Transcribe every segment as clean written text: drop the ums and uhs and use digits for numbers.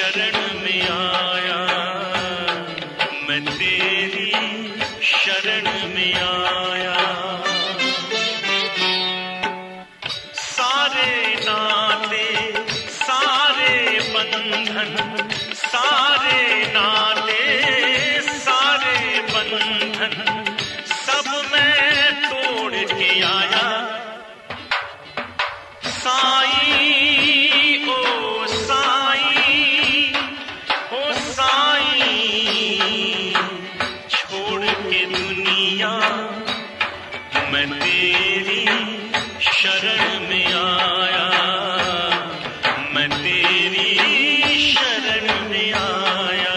शरण में आया, मैं तेरी शरण में आया। सारे नाते सारे बंधन, सारे नाते सारे बंधन सब मैं तोड़ के आया। साई ओ साई ओ साई, छोड़ के दुनिया मैं तेरी शरण में आया, मैं तेरी शरण में आया।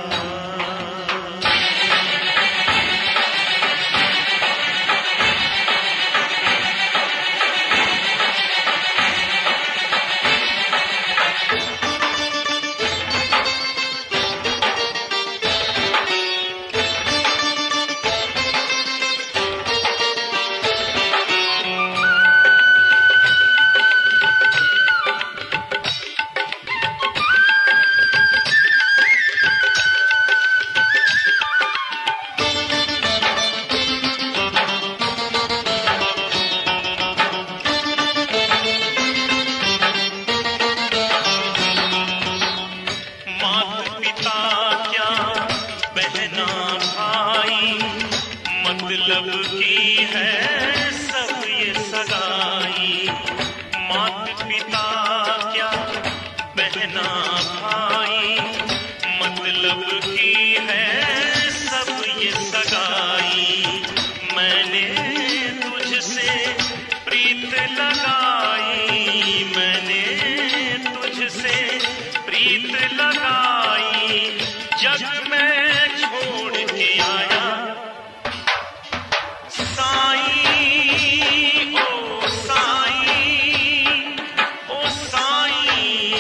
मतलब की है सब ये सगाई, मात पिता क्या बहना भाई, मतलब की है सब ये सगाई। मैंने तुझसे प्रीत लगाई, मैंने तुझसे प्रीत लगाई, जग में छोड़ के आया। साई ओ साई ओ साई,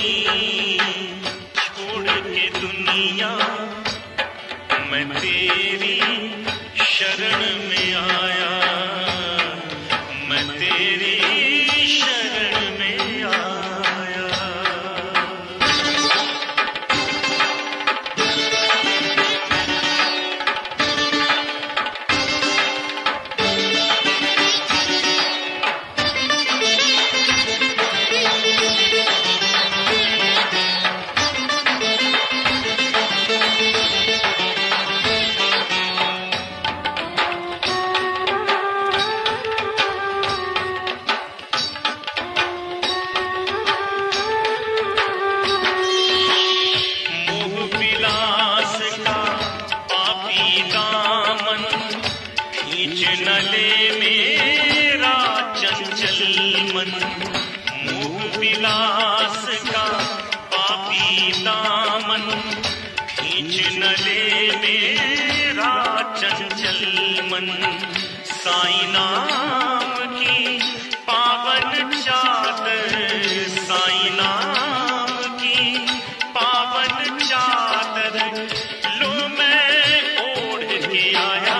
छोड़ के दुनिया मैं तेरी शरण में आया, मैं तेरी शरण में आया। न ले मेरा चंचल मन, मोह विलास का पापी दामन, खींच न ले मेरा चंचल मन। साई नाम की पावन चादर, साई नाम की पावन चादर लो मैं ओढ़ के आया।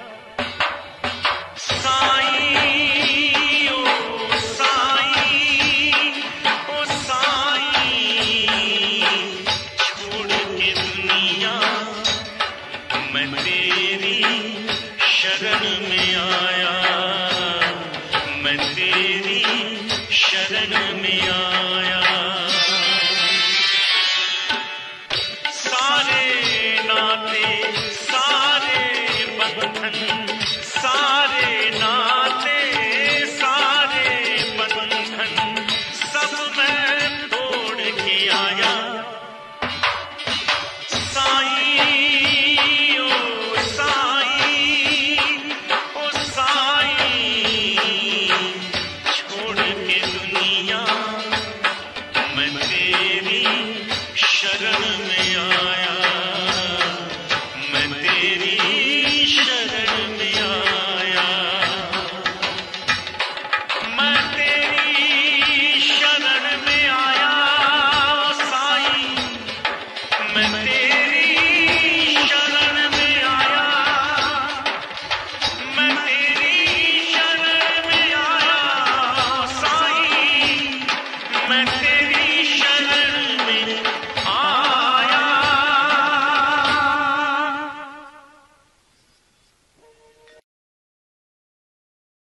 मैं तेरी शरण में आया, मैं तेरी शरण में आया। सारे नाते सारे बंधन, सारे नाते सारे बंधन सब मैं तोड़ के आया। साई मैं